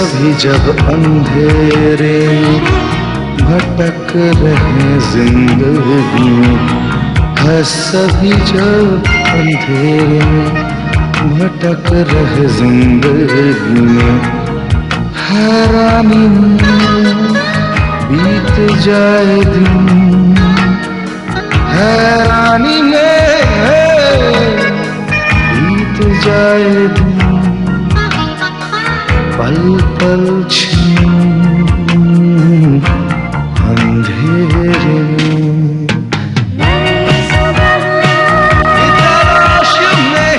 सभी जब अंधेरे भटक रहे जिंदगी में, है सभी जब अंधेरे भटक रहे जिंदगी में, हैरानी में बीत जाए दिन, हैरानी में बीत जाए दिन, पल पल छीन अंधेरे में। तलाश में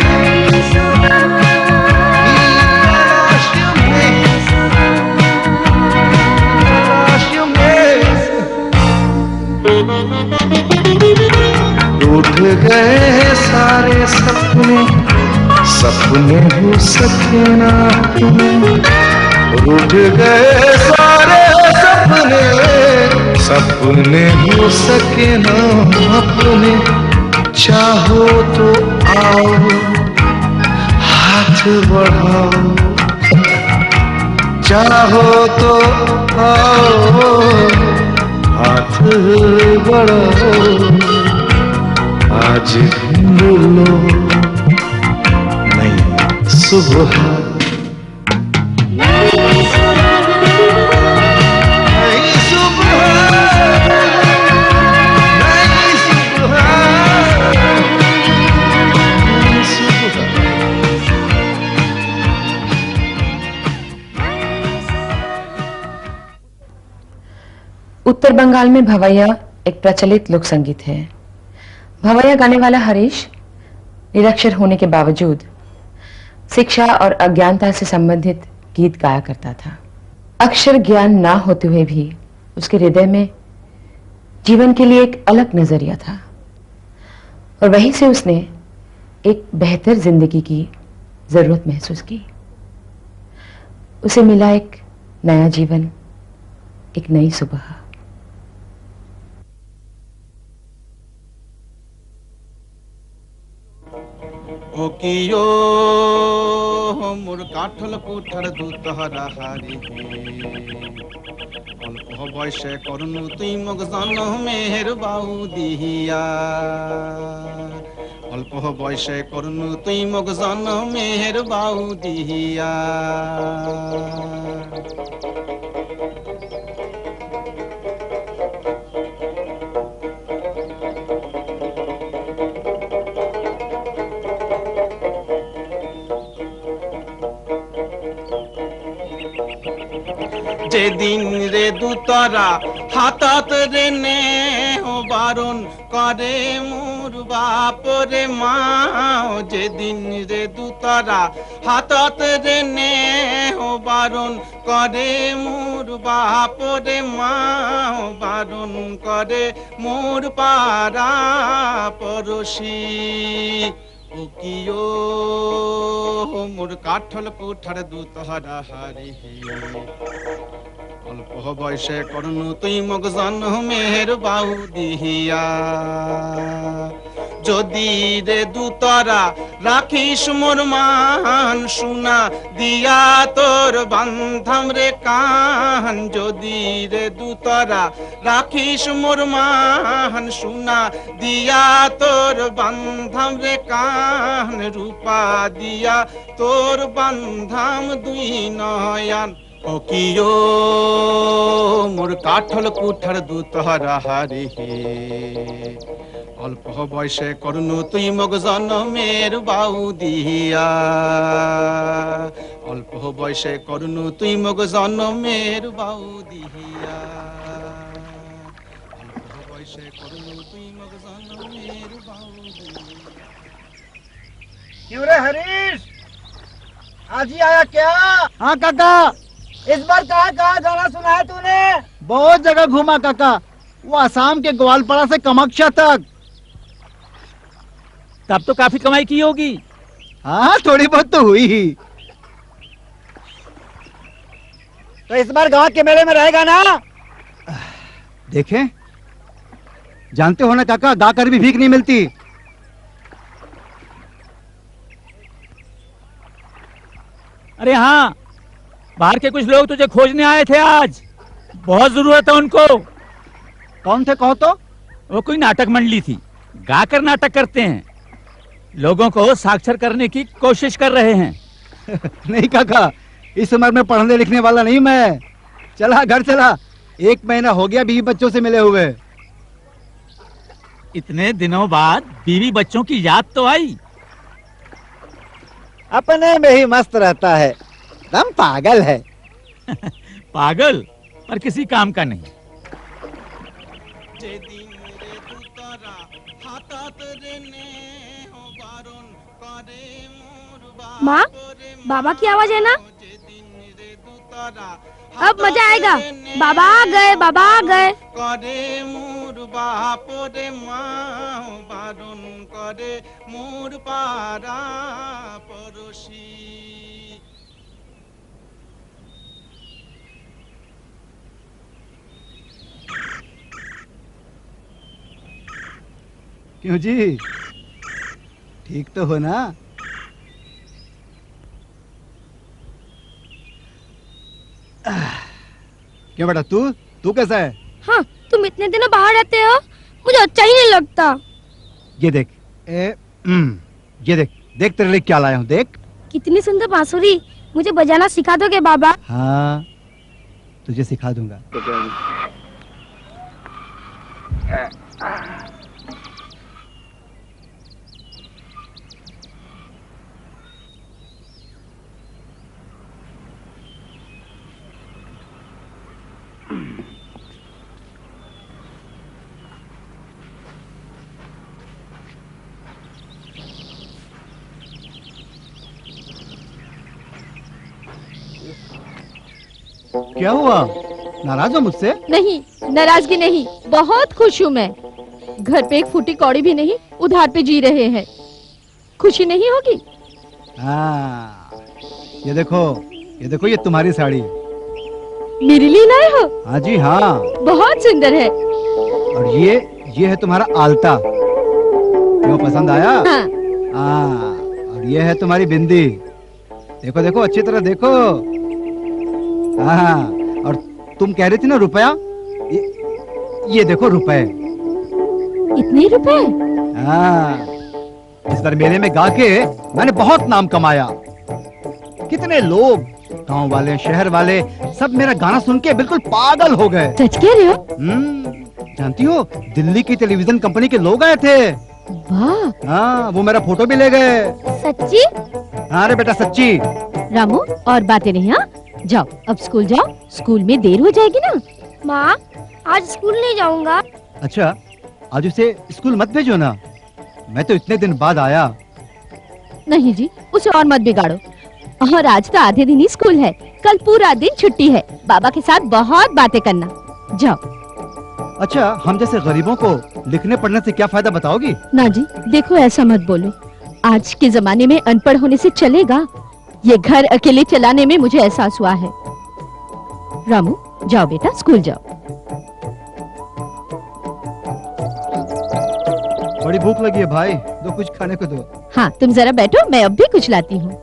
टूट गए सारे सपने, सपने हो सके ना अपने, टूट गए सारे सपने, सपने हो सके ना अपने। चाहो तो आओ हाथ बढ़ाओ, चाहो तो आओ हाथ बढ़ाओ, आज ढूंढ लो नई सुबह, उत्तर बंगाल में भवैया एक प्रचलित लोक संगीत है। भवैया गाने वाला हरीश निरक्षर होने के बावजूद शिक्षा और अज्ञानता से संबंधित गीत गाया करता था। अक्षर ज्ञान ना होते हुए भी उसके हृदय में जीवन के लिए एक अलग नजरिया था और वहीं से उसने एक बेहतर जिंदगी की जरूरत महसूस की। उसे मिला एक नया जीवन, एक नई सुबह। ओ कियो मोर काठल कुठर दूतहरा हारी अल्प बयसे करनु तुई मग जन मेहर बाऊ दिहिया, अल्प बयसे करनु तुई मग जन मेहर बाऊ दिहिया। যেদিন রে দুতরা হাতত রে নে ও বারণ করে মোর বাপ রে মা, যেদিন রে দুতরা হাতত রে নে ও বারণ করে মোর বাপ রে মা, বারণ করে মোর পাড়া পড়শি। ओ कियो मोर काठल कुठर दूतहरा हारी अल्प बयसे करनु तुई मग जन मेहर बाऊ दिहिया। যদি রে দুতরা রাখিস মোর মান সোনা দিয়া তোর বান্ধাম রে কান, যদি রে দুতরা রাখিস মোর মান সোনা দিয়া তোর বান্ধাম রে কান, রূপা দিয়া তোর বান্ধাম দুই নয়ন। ओ कियो मोर काठल कुठर दूतहरा हारी अल्प बयसे करनु तुई मग जन मेर बाऊ दिहिया, अल्प बयसे करनु तुई मग जन मेर बाऊ दिहिया, अल्प बयसे करनु तुई मग जन मेर बाऊ दिहिया। क्यों रे हरीश, आज ही आया क्या? हाँ काका। इस बार कहाँ कहाँ जाना सुना है तूने? बहुत जगह घूमा काका, वो असम के ग्वालपाड़ा से कामाख्या तक। तब तो काफी कमाई की होगी। हाँ थोड़ी बहुत तो हुई ही। तो इस बार गांव के मेले में रहेगा ना? देखें, जानते हो ना काका, गा कर भी भीख नहीं मिलती। अरे हाँ, बाहर के कुछ लोग तुझे खोजने आए थे आज। बहुत जरूरत है उनको। कौन थे कहो तो? वो कोई नाटक मंडली थी, गाकर नाटक करते हैं, लोगों को साक्षर करने की कोशिश कर रहे हैं। नहीं काका, इस उम्र में पढ़ने लिखने वाला नहीं मैं। चला घर चला, 1 महीना हो गया बीवी बच्चों से मिले हुए। इतने दिनों बाद बीवी बच्चों की याद तो आई। अपने में ही मस्त रहता है, दम पागल है। पागल पर किसी काम का नहीं। माँ, बाबा की आवाज है ना? अब मजा आएगा। बाबा आ गए, बाबा आ गए। करे मोर बाप रे माँ बारन करे मोर पारा पड़ोसी। क्यों जी, ठीक तो हो ना? क्यों बेटा, तू कैसा है? हाँ, तुम इतने दिनों बाहर रहते हो, मुझे अच्छा ही नहीं लगता। ये देख, ये देख देख तेरे लिए क्या लाया हूँ, देख। कितनी सुंदर बांसुरी, मुझे बजाना सिखा दोगे बाबा? हाँ, तुझे सिखा दूंगा। क्या हुआ, नाराज हो मुझसे? नहीं, नाराजगी नहीं, बहुत खुश हूँ मैं। घर पे एक फूटी कौड़ी भी नहीं, उधार पे जी रहे हैं। खुशी नहीं होगी? हाँ, ये देखो ये तुम्हारी साड़ी। मेरे लिए लाए हो? हाँ जी हाँ, बहुत सुंदर है। और ये है तुम्हारा आलता, क्यों पसंद आया? हाँ। और ये है तुम्हारी बिंदी, देखो देखो अच्छी तरह देखो। हाँ, और तुम कह रही थी ना रुपया, ये देखो रुपए। इतने रुपए? हाँ, इस बार मेले में गा के मैंने बहुत नाम कमाया। कितने लोग, गांव वाले शहर वाले, सब मेरा गाना सुन के बिल्कुल पागल हो गए। सच कह रहे हो? जानती हो, दिल्ली की टेलीविजन कंपनी के लोग आए थे। वाह। हाँ, वो मेरा फोटो भी ले गए। सच्ची? हाँ रे बेटा, सच्ची। रामू, और बातें नहीं। हाँ, जाओ अब स्कूल जाओ, स्कूल में देर हो जाएगी ना। माँ, आज स्कूल नहीं जाऊंगा। अच्छा, आज उसे स्कूल मत भेजो ना, मैं तो इतने दिन बाद आया। नहीं जी, उसे और मत बिगाड़ो। और आज तो आधे दिन ही स्कूल है, कल पूरा दिन छुट्टी है। बाबा के साथ बहुत बातें करना, जाओ। अच्छा, हम जैसे गरीबों को लिखने पढ़ने से क्या फायदा बताओगी? ना जी, देखो ऐसा मत बोलो। आज के जमाने में अनपढ़ होने से चलेगा? ये घर अकेले चलाने में मुझे एहसास हुआ है। रामू, जाओ बेटा, स्कूल जाओ। बड़ी भूख लगी है भाई, दो कुछ खाने को दो। हाँ, तुम जरा बैठो, मैं अब भी कुछ लाती हूँ।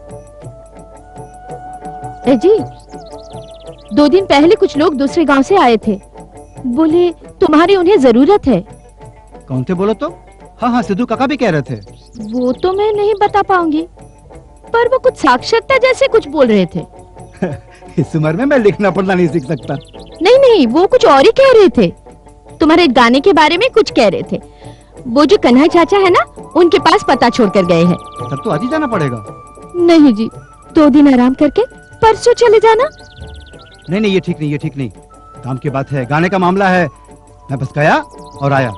जी, 2 दिन पहले कुछ लोग दूसरे गांव से आए थे, बोले तुम्हारी उन्हें जरूरत है। कौन थे बोलो तो? हाँ, सिद्धू काका भी कह रहे थे। वो तो मैं नहीं बता पाऊंगी, पर वो कुछ साक्षरता जैसे कुछ बोल रहे थे। इस उम्र में मैं लिखना पढ़ना नहीं सीख सकता। नहीं, वो कुछ और ही कह रहे थे। तुम्हारे गाने के बारे में कुछ कह रहे थे। वो जो कन्हैया चाचा है ना, उनके पास पता छोड़ कर गए हैं। तब तो आज ही जाना पड़ेगा। नहीं जी, 2 दिन आराम करके परसों चले जाना। नहीं, ये ठीक नहीं। काम की बात है, गाने का मामला है। मैं बस गया और आया।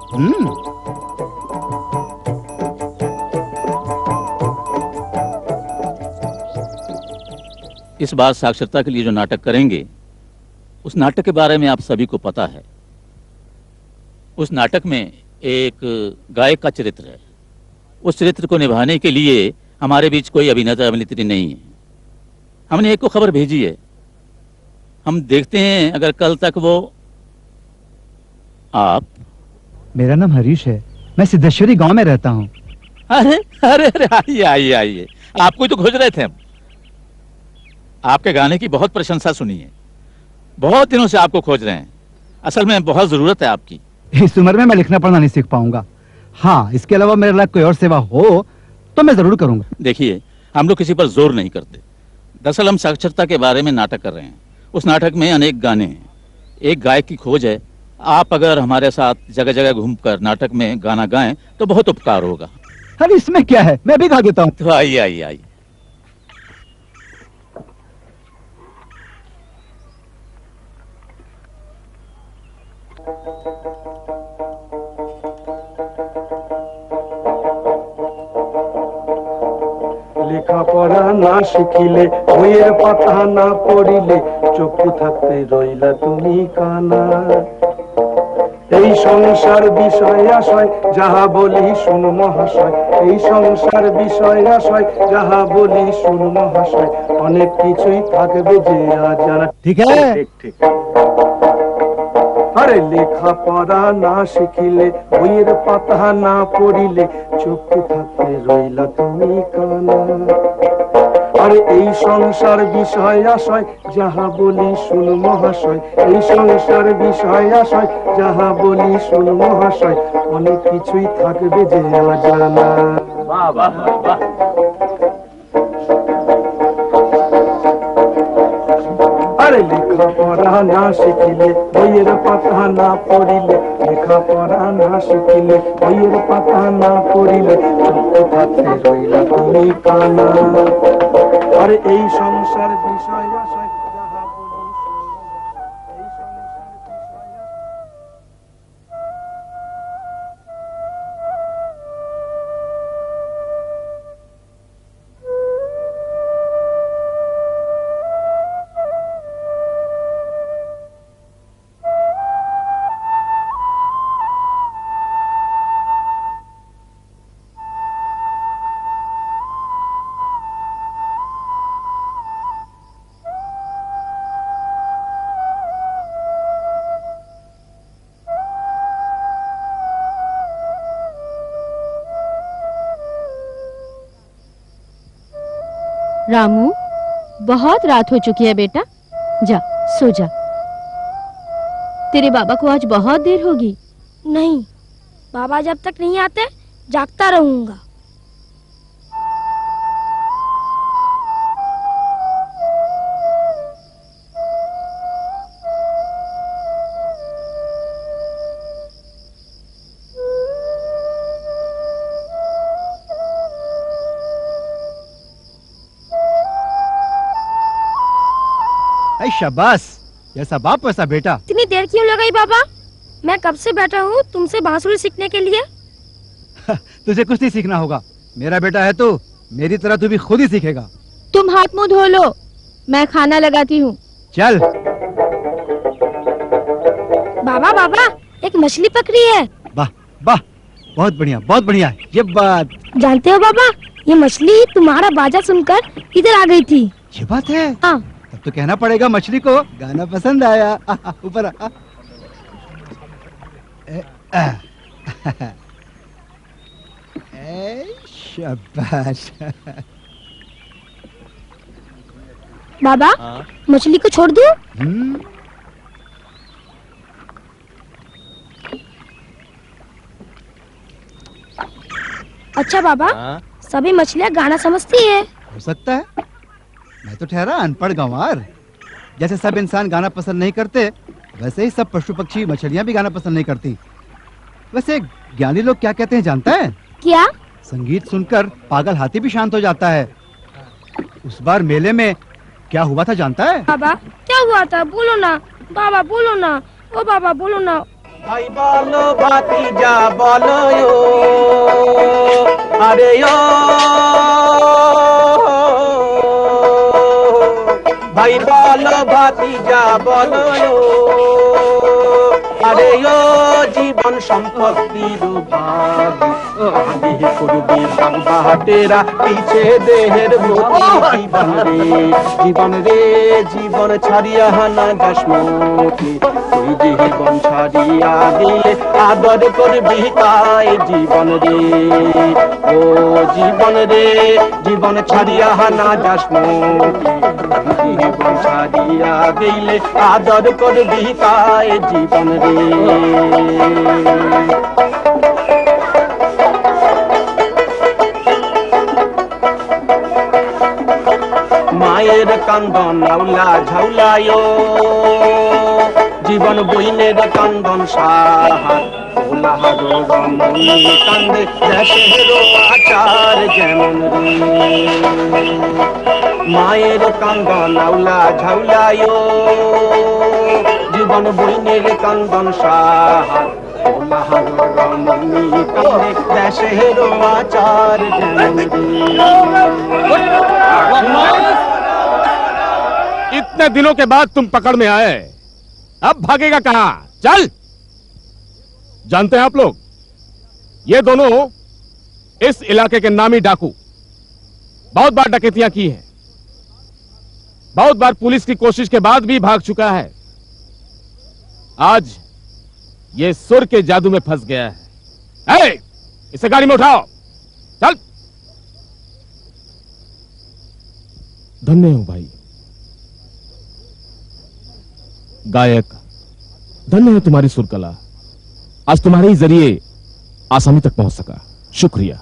इस बार साक्षरता के लिए जो नाटक करेंगे, उस नाटक के बारे में आप सभी को पता है। उस नाटक में एक गायक का चरित्र है। उस चरित्र को निभाने के लिए हमारे बीच कोई अभिनेता अभिनेत्री नहीं है। हमने एक को खबर भेजी है, हम देखते हैं अगर कल तक वो। आप? मेरा नाम हरीश है, मैं सिद्धेश्वरी गांव में रहता हूँ। अरे आइए, आपको तो खोज रहे थे हम। आपके गाने की बहुत प्रशंसा सुनी है, बहुत दिनों से आपको खोज रहे हैं। असल में बहुत जरूरत है आपकी। इस उम्र में मैं लिखना पढ़ना नहीं सीख पाऊंगा। हाँ, इसके अलावा मेरे लायक कोई और सेवा हो तो मैं जरूर करूंगा। देखिए, हम लोग किसी पर जोर नहीं करते। दरअसल हम साक्षरता के बारे में नाटक कर रहे हैं। उस नाटक में अनेक गाने हैं, एक गायक की खोज है। आप अगर हमारे साथ जगह जगह घूमकर नाटक में गाना गाएं तो बहुत उपकार होगा। अरे इसमें क्या है, मैं भी गा देता हूँ। तो आइए आइए आइए। লেখাপড়া না শিখিলে বইয়ের পাতা না পড়িলে চক্ষু থাকতে রইলা তুমি কানা। এই সংসার বিষয় আশয় যাহা বলি শুন মহাশয়, এই সংসার বিষয় আশয় যাহা বলি শুন মহাশয়, অনেক কিছুই থাকবে যে অজানা। ঠিক আছে? ঠিক ঠিক। আরে লেখাপড়া না শিখিলে বইয়ের পাতা না পড়িলে চক্ষু থাকতে রইলা তুমি কানা। আরে এই সংসার বিষয় আশয় যাহা বলি শুন মহাশয়, এই সংসার বিষয় আশয় যাহা বলি শুন মহাশয়, অনেক কিছুই থাকবে যে অজানা। वाह वाह वाह। আরে লেখাপড়া না শিখিলে বইয়ের পাতা না পড়িলে, লেখাপড়া না শিখিলে বইয়ের পাতা না পড়িলে চক্ষু থাকতে রইলা তুমি কানা। আরে এই সংসার বিষয় আশয় যাহা বলি এই সংসার বিষয় रामू, बहुत रात हो चुकी है बेटा, जा सो जा। तेरे बाबा को आज बहुत देर होगी। नहीं, बाबा जब तक नहीं आते जागता रहूंगा। शाबाश, जैसा बाप वैसा बेटा। इतनी देर क्यों लगाई बाबा? मैं कब से बैठा हूँ तुमसे बांसुरी सीखने के लिए। तुझे कुछ नहीं सीखना होगा, मेरा बेटा है तो मेरी तरह तू भी खुद ही सीखेगा। तुम हाथ मुंह धो लो, मैं खाना लगाती हूँ। चल। बाबा बाबा, एक मछली पकड़ी है। वाह वाह, बहुत बढ़िया बहुत बढ़िया। ये बात जानते हो बाबा, ये मछली तुम्हारा बाजा सुनकर इधर आ गई थी। ये बात है? हाँ। तब तो कहना पड़ेगा मछली को गाना पसंद आया। ऊपर आ। शाबाश। बाबा, मछली को छोड़ दूं? अच्छा बाबा, सभी मछलियाँ गाना समझती है? हो सकता है, मैं तो ठहरा अनपढ़ गंवार। जैसे सब इंसान गाना पसंद नहीं करते, वैसे ही सब पशु पक्षी मछलियाँ भी गाना पसंद नहीं करती। वैसे ज्ञानी लोग क्या कहते हैं जानता है? क्या? संगीत सुनकर पागल हाथी भी शांत हो जाता है। उस बार मेले में क्या हुआ था जानता है? बाबा, क्या हुआ था? बोलो ना बाबा, बोलो ना। ओ बाबा बोलो ना। भाई बोलो भातीजा बोलो यो, अरे यो भाई बोलो भातीजा बोलो यो, अरे यो जीवन सम्पत्तिर भाग आगे करबे भाग बाटेरा पीछे देहेर गति जीवन रे जीवन छाड़िया हाना दासमुखी तुई जीवन छाड़ी ছাড়িয়া দিলে আদর করবি তাই জীবন রে, ও জীবন রে জীবন ছাড়িয়া না যাস মোটি, জীবন ছাড়িয়া দিলে আদর করবি তাই জীবন রে। মায়ের কান্দন আউলা ঝাউলায়, জীবন বইনের কান্দন সাহার, ওলাহারো রমণী কান্দে দেশের আচার যেমন রে। মায়ের কান্দন আউলা ঝাউলায়, জীবন বইনের কান্দন সাহার, ওলাহারো রমণী কান্দে দেশের আচার যেমন রে। इतने दिनों के बाद तुम पकड़ में आए, अब भागेगा कहां? चल। जानते हैं आप लोग, ये दोनों इस इलाके के नामी डाकू, बहुत बार डकैतियां की हैं, बहुत बार पुलिस की कोशिश के बाद भी भाग चुका है। आज ये सुर के जादू में फंस गया है। इसे गाड़ी में उठाओ, चल। धन्य हूं भाई, गायक, धन्य है तुम्हारी सुर कला। आज तुम्हारे ही जरिए आसामी तक पहुंच सका, शुक्रिया।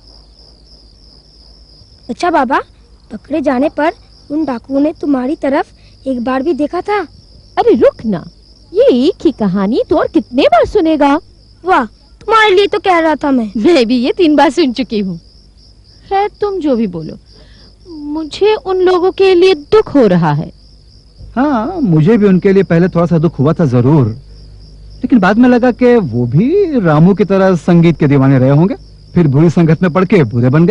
अच्छा बाबा, पकड़े जाने पर उन डाकुओं ने तुम्हारी तरफ एक बार भी देखा था? अरे रुक ना, ये एक ही कहानी तो और कितने बार सुनेगा? वाह, तुम्हारे लिए तो कह रहा था मैं भी ये 3 बार सुन चुकी हूँ। खैर तुम जो भी बोलो, मुझे उन लोगों के लिए दुख हो रहा है। हाँ, मुझे भी उनके लिए पहले थोड़ा सा दुख हुआ था जरूर, लेकिन बाद में लगा कि वो भी रामू की तरह संगीत के दीवाने रहे होंगे, फिर बुरी संगत में पड़ के बुरे बन गए।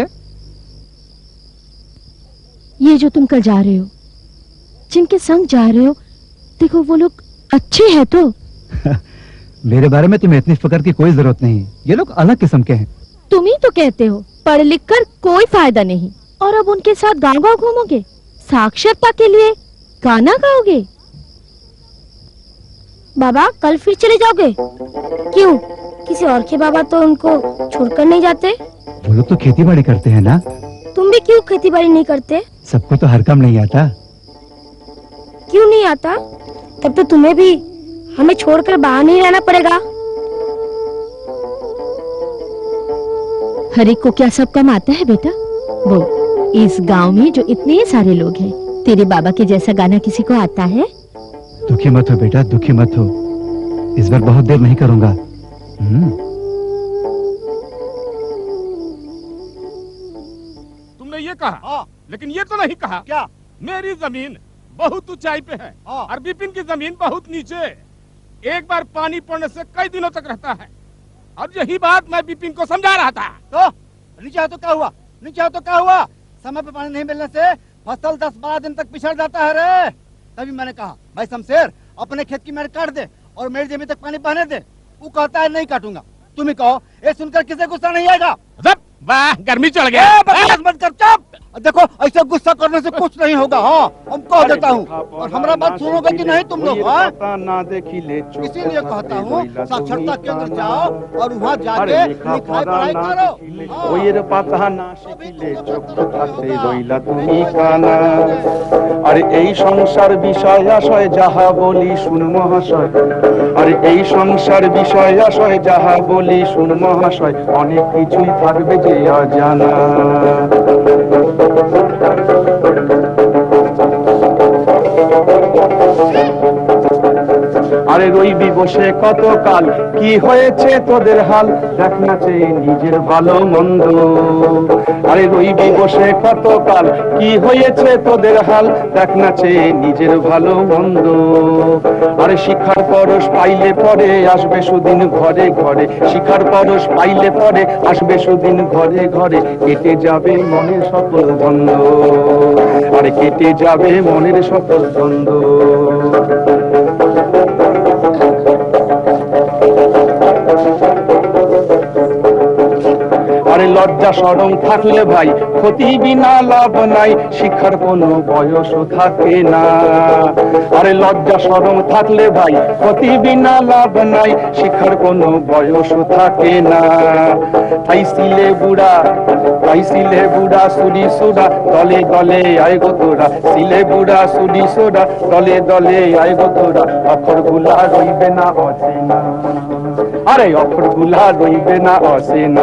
ये जो तुम कल जा रहे हो, जिनके संग जा रहे हो, देखो वो लोग अच्छे हैं तो। मेरे बारे में तुम्हें इतनी फिक्र की कोई जरूरत नहीं, ये लोग अलग किस्म के हैं। तुम ही तो कहते हो पढ़ लिख कर कोई फायदा नहीं, और अब उनके साथ गाँव-गाँव घूमोगे, साक्षरता के लिए गाना गाओगे। बाबा कल फिर चले जाओगे? क्यों, किसी और के बाबा तो उनको छोड़कर नहीं जाते? वो लोग तो खेती बाड़ी करते हैं ना। तुम भी क्यों खेती बाड़ी नहीं करते? सबको तो हर काम नहीं आता। क्यों नहीं आता? तब तो तुम्हें भी हमें छोड़कर बाहर नहीं रहना पड़ेगा। हर एक को क्या सब काम आता है बेटा? वो इस गांव में जो इतने सारे लोग हैं, तेरे बाबा के जैसा गाना किसी को आता है? दुखी मत हो बेटा, दुखी मत हो, इस बार बहुत देर नहीं करूंगा। तुमने ये कहा, लेकिन ये तो नहीं कहा क्या मेरी जमीन बहुत ऊंचाई पे है और बिपिन की जमीन बहुत नीचे। एक बार पानी पड़ने से कई दिनों तक रहता है। अब यही बात मैं बिपिन को समझा रहा था। तो नीचे आओ तो क्या हुआ, नीचे आओ तो क्या हुआ? समय पे पानी नहीं मिलने से फसल 10-12 दिन तक पिछड़ जाता है रे। तभी मैंने कहा भाई शमशेर, अपने खेत की मेड़ काट दे और मेरी जमीन तक पानी बहने दे। वो कहता है नहीं काटूंगा। तुम ही कहो, ये सुनकर किसे गुस्सा नहीं आएगा? वाह, गर्मी चढ़ गया। बकवास मत कर, चुप। देखो ऐसे गुस्सा करने से कुछ नहीं होगा। हाँ, हम कह देता हूँ, और हमारा बात सुनोगे कि नहीं तुम लोग? इसीलिए कहता हूँ साक्षरता केंद्र जाओ और वहाँ जाके लिखाई पढ़ाई करो। अरे এই সংসার বিষয় আশয় যাহা বলি শুন মহাশয়, আরে এই সংসার বিষয় আশয় যাহা বলি শুন মহাশয়, অনেক কিছুই থাকবে যে অজানা। আরে রইবি বসে কত কাল, কি হয়েছে তোদের হাল, দেখ না চেয়ে নিজের ভালো মন্দ। আরে রইবি বসে কত কাল, কি হয়েছে তোদের হাল, দেখ না চেয়ে নিজের ভালো মন্দ। আরে শিক্ষার পরশ পাইলে পরে আসবে সুদিন ঘরে ঘরে, শিক্ষার পরশ পাইলে পরে আসবে সুদিন ঘরে ঘরে, কেটে যাবে মনের সকল দ্বন্দ্ব, আরে কেটে যাবে মনের সকল দ্বন্দ্ব। আরে লজ্জা শরম থাকলে ভাই ক্ষতি বিনা লাভ নাই, শিক্ষার কোনো বয়স থাকে না। আরে লজ্জা শরম থাকলে ভাই ক্ষতি বিনা লাভ নাই, শিক্ষার কোনো বয়স থাকে না। তাই সিলে বুড়া সুরি সোডা দলে দলে আয় গো তোরা, সিলে বুড়া সুরি সোডা দলে দলে আয় গো তোরা, অক্ষর গুলা রইবে না অচেনা, আরে অক্ষর গুলা রইবে না অচেনা।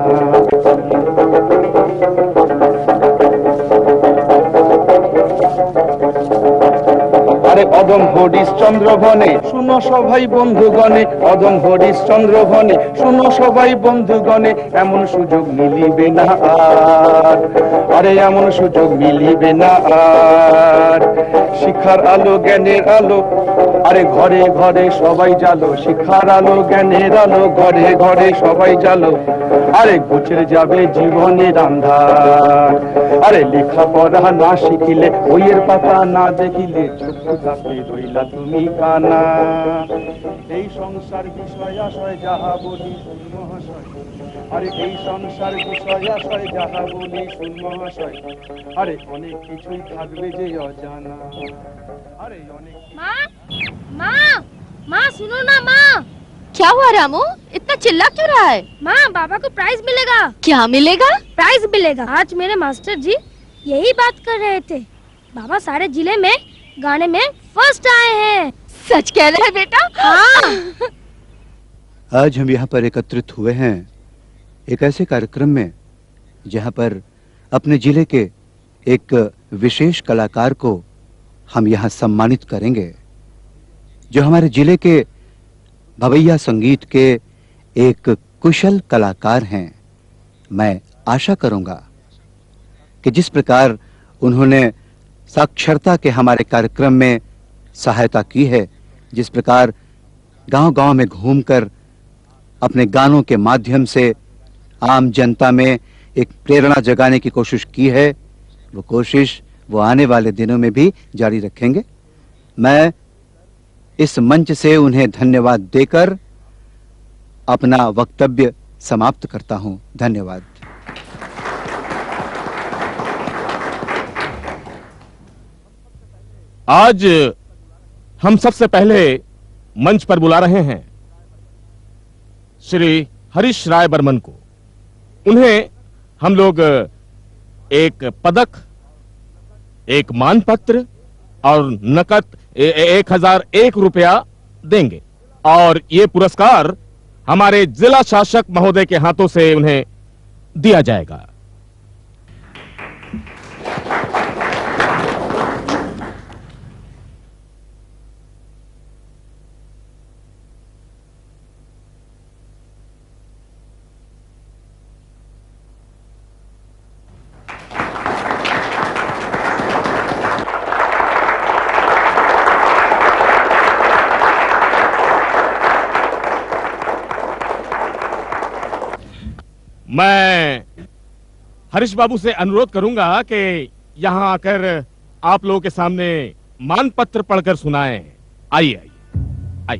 আরে অদম হরিশ্চন্দ্র বনে শুনো সবাই বন্ধুগণে, অদম হরিশ্চন্দ্র বনে শুনো সবাই বন্ধুগণে, এমন সুযোগ মিলিবে না আর, আরে এমন সুযোগ মিলিবে না আর। শিক্ষার আলো জ্ঞানের আলো, আরে ঘরে ঘরে সবাই জালো, শিক্ষার আলো জ্ঞানের আলো ঘরে ঘরে সবাই জালো, আরে ঘুচে যাবে জীবনের আন্ধার। আরে লেখাপড়া না শিখিলে, বইয়ের পাতা না দেখিলে, চক্ষু থাকতে রইলা তুমি কানা। এই সংসার বিষয় আশয় যাহা বলি শুন মহাশয়, আরে এই সংসার বিষয় আশয় যাহা বলি শুন মহাশয়, আরে অনেক কিছুই থাকবে যে অজানা, अरे माँ माँ माँ सुनो ना माँ। क्या हुआ रामू, इतना चिल्ला क्यों रहा है? माँ बाबा को प्राइज मिलेगा। क्या मिलेगा? प्राइज मिलेगा। आज मेरे मास्टर जी यही बात कर रहे थे, बाबा सारे जिले में गाने में फर्स्ट आए हैं। सच कह रहे हैं बेटा? हाँ। आज हम यहाँ पर एकत्रित हुए हैं एक ऐसे कार्यक्रम में जहाँ पर अपने जिले के एक विशेष कलाकार को हम यहाँ सम्मानित करेंगे, जो हमारे जिले के भवैया संगीत के एक कुशल कलाकार हैं। मैं आशा करूंगा कि जिस प्रकार उन्होंने साक्षरता के हमारे कार्यक्रम में सहायता की है, जिस प्रकार गांव-गांव में घूमकर अपने गानों के माध्यम से आम जनता में एक प्रेरणा जगाने की कोशिश की है, वो कोशिश वो आने वाले दिनों में भी जारी रखेंगे। मैं इस मंच से उन्हें धन्यवाद देकर अपना वक्तव्य समाप्त करता हूं। धन्यवाद। आज हम सबसे पहले मंच पर बुला रहे हैं श्री हरीश राय बर्मन को। उन्हें हम लोग एक पदक, एक मानपत्र और नकद 1001 रुपया देंगे, और ये पुरस्कार हमारे जिला शासक महोदय के हाथों से उन्हें दिया जाएगा। मैं हरीश बाबू से अनुरोध करूंगा कि यहां आकर आप लोगों के सामने मानपत्र पढ़कर सुनाएं। आइए आइए आइए।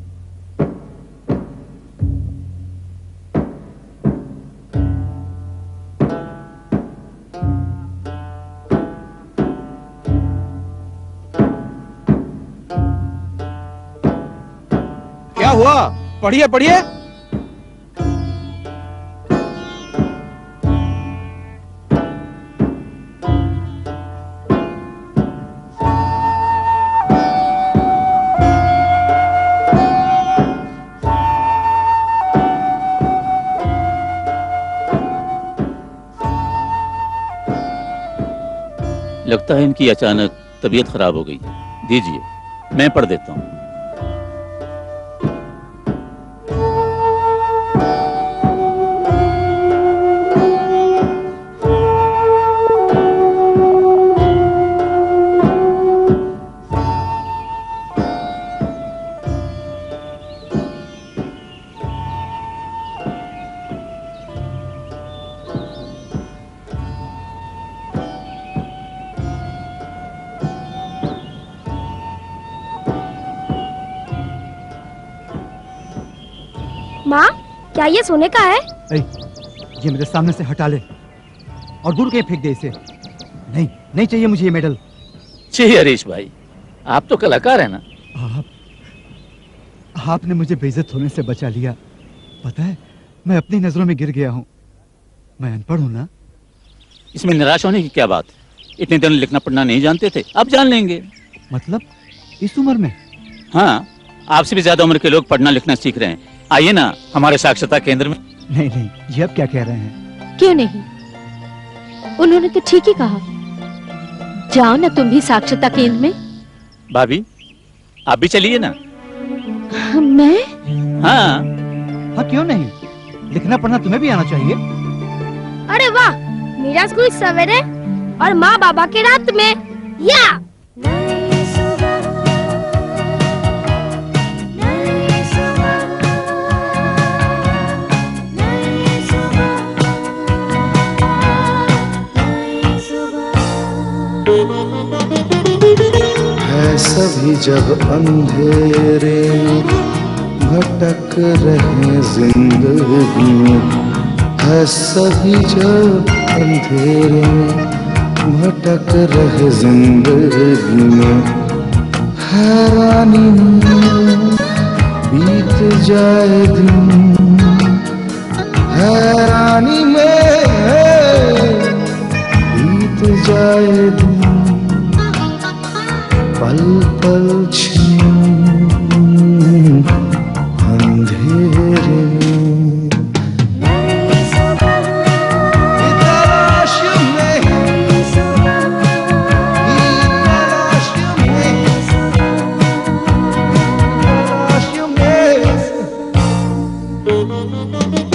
क्या हुआ? पढ़िए पढ़िए। लगता है इनकी अचानक तबीयत खराब हो गई। दीजिए, मैं पढ़ देता हूं। माँ, क्या ये सोने का है? ये मेरे सामने से हटा ले और दूर कहीं फेंक दे इसे। नहीं, नहीं चाहिए मुझे ये मेडल। चाहिए हरीश भाई, आप तो कलाकार हैं ना। आपने मुझे बेइज्जत होने से बचा लिया। पता है, मैं अपनी नजरों में गिर गया हूँ। मैं अनपढ़ हूँ ना। इसमें निराश होने की क्या बात है? इतने दिन लिखना पढ़ना नहीं जानते थे, अब जान लेंगे। मतलब इस उम्र में? हाँ, आपसे भी ज्यादा उम्र के लोग पढ़ना लिखना सीख रहे हैं। आइए ना हमारे साक्षरता केंद्र में। नहीं नहीं, ये अब क्या कह रहे हैं? क्यों नहीं, उन्होंने तो ठीक ही कहा। जाओ ना तुम भी साक्षरता केंद्र में। भाभी, आप भी चलिए ना। मैं? हाँ हाँ, क्यों नहीं? लिखना पढ़ना तुम्हें भी आना चाहिए। अरे वाह, मेरा स्कूल सवेरे और माँ बाबा के रात में। या है सभी जब अंधेरे में भटक रहे जिंदगी में, है सभी जब अंधेरे में भटक रहे जिंदगी में, हैरानी में बीत जाए दिन, हैरानी में बीत जाए दिन, पल पल छिन अंधेरे में, तलाश में, तलाश में, तलाश में।